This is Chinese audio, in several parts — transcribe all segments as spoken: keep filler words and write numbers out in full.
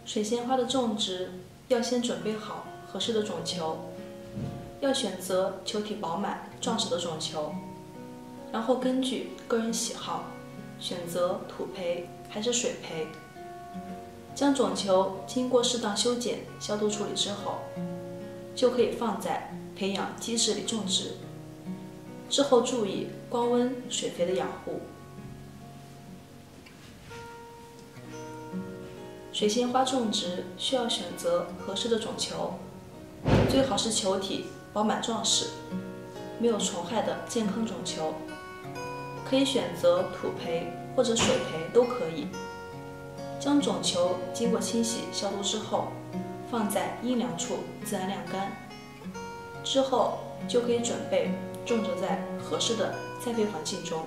水仙花的种植要先准备好合适的种球，要选择球体饱满、壮实的种球，然后根据个人喜好选择土培还是水培。将种球经过适当修剪、消毒处理之后，就可以放在培养基质里种植。之后注意光温、水肥的养护。水仙花种植需要选择合适的种球，最好是球体饱满壮实、没有虫害的健康种球，可以选择土培或者水培都可以。将种球经过清洗消毒之后，放在阴凉处自然晾干，之后就可以准备种植在合适的栽培环境中。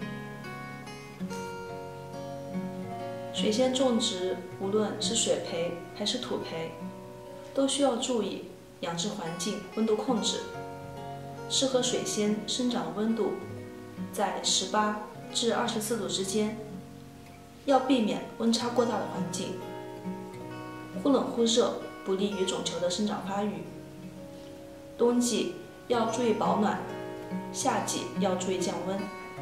水仙种植无论是水培还是土培，都需要注意养殖环境温度控制。适合水仙生长的温度在十八至二十四度之间，要避免温差过大的环境。忽冷忽热不利于种球的生长发育。冬季要注意保暖，夏季要注意降温。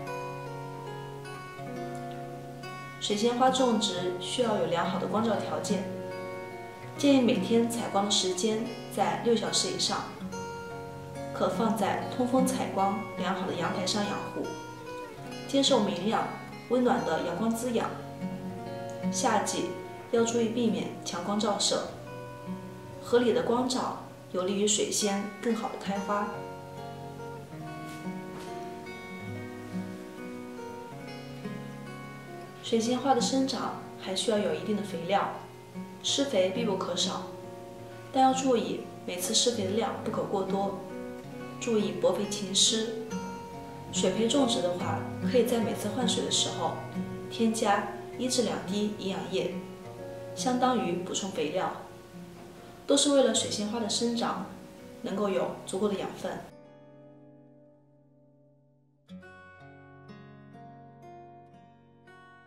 水仙花种植需要有良好的光照条件，建议每天采光的时间在六小时以上，可放在通风采光良好的阳台上养护，接受明亮温暖的阳光滋养。夏季要注意避免强光照射，合理的光照有利于水仙更好的开花。水仙花的生长还需要有一定的肥料，施肥必不可少，但要注意每次施肥的量不可过多，注意薄肥勤施。水培种植的话，可以在每次换水的时候添加一至两滴营养液，相当于补充肥料，都是为了水仙花的生长能够有足够的养分。